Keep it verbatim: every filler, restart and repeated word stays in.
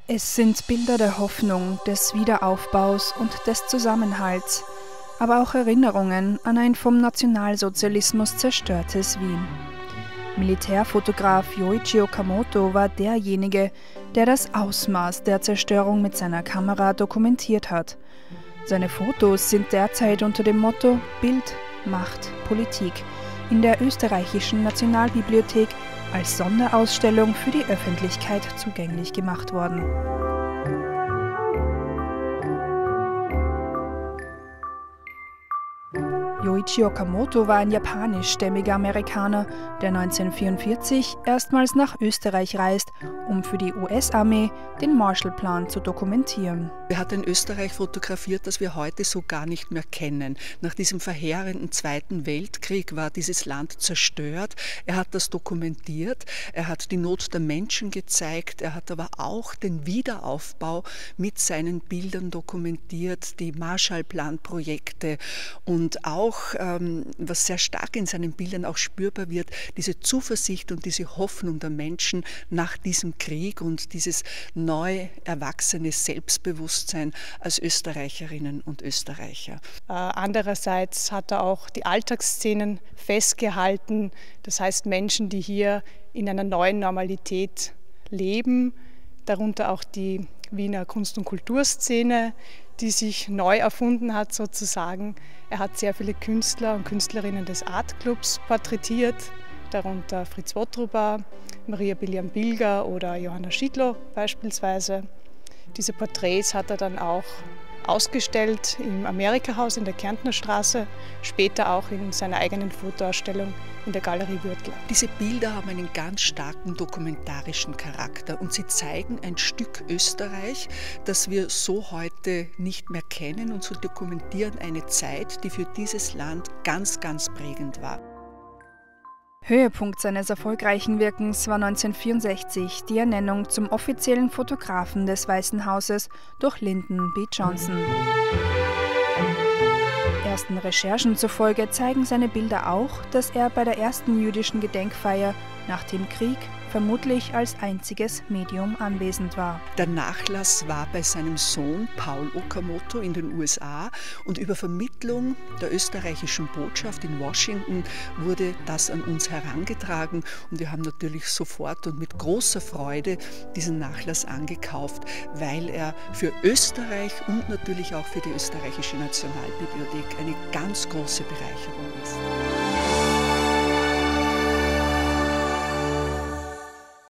Es sind Bilder der Hoffnung, des Wiederaufbaus und des Zusammenhalts, aber auch Erinnerungen an ein vom Nationalsozialismus zerstörtes Wien. Militärfotograf Yoichi Okamoto war derjenige, der das Ausmaß der Zerstörung mit seiner Kamera dokumentiert hat. Seine Fotos sind derzeit unter dem Motto Bild macht Politik in der österreichischen Nationalbibliothek als Sonderausstellung für die Öffentlichkeit zugänglich gemacht worden. Yoichi Okamoto war ein japanischstämmiger Amerikaner, der neunzehnhundertvierundvierzig erstmals nach Österreich reist, um für die U S-Armee den Marshallplan zu dokumentieren. Er hat in Österreich fotografiert, das wir heute so gar nicht mehr kennen. Nach diesem verheerenden Zweiten Weltkrieg war dieses Land zerstört. Er hat das dokumentiert, er hat die Not der Menschen gezeigt, er hat aber auch den Wiederaufbau mit seinen Bildern dokumentiert, die Marshallplan-Projekte und auch, ähm, was sehr stark in seinen Bildern auch spürbar wird, diese Zuversicht und diese Hoffnung der Menschen nach diesem Krieg und dieses neu erwachsene Selbstbewusstsein als Österreicherinnen und Österreicher. Äh, andererseits hat er auch die Alltagsszenen festgehalten, das heißt Menschen, die hier in einer neuen Normalität leben, darunter auch die Wiener Kunst- und Kulturszene, die sich neu erfunden hat sozusagen. Er hat sehr viele Künstler und Künstlerinnen des Artclubs porträtiert, darunter Fritz Wottruber, Maria Billiam-Bilger oder Johanna Schiedlow beispielsweise. Diese Porträts hat er dann auch ausgestellt im Amerika-Haus in der Kärntner Straße, später auch in seiner eigenen Fotoausstellung in der Galerie Würtler. Diese Bilder haben einen ganz starken dokumentarischen Charakter und sie zeigen ein Stück Österreich, das wir so heute nicht mehr kennen, und so dokumentieren eine Zeit, die für dieses Land ganz, ganz prägend war. Höhepunkt seines erfolgreichen Wirkens war neunzehnhundertvierundsechzig die Ernennung zum offiziellen Fotografen des Weißen Hauses durch Lyndon B. Johnson. Ersten Recherchen zufolge zeigen seine Bilder auch, dass er bei der ersten jüdischen Gedenkfeier nach dem Krieg vermutlich als einziges Medium anwesend war. Der Nachlass war bei seinem Sohn Paul Okamoto in den U S A und über Vermittlung der österreichischen Botschaft in Washington wurde das an uns herangetragen und wir haben natürlich sofort und mit großer Freude diesen Nachlass angekauft, weil er für Österreich und natürlich auch für die österreichische Nationalbibliothek eine ganz große Bereicherung ist.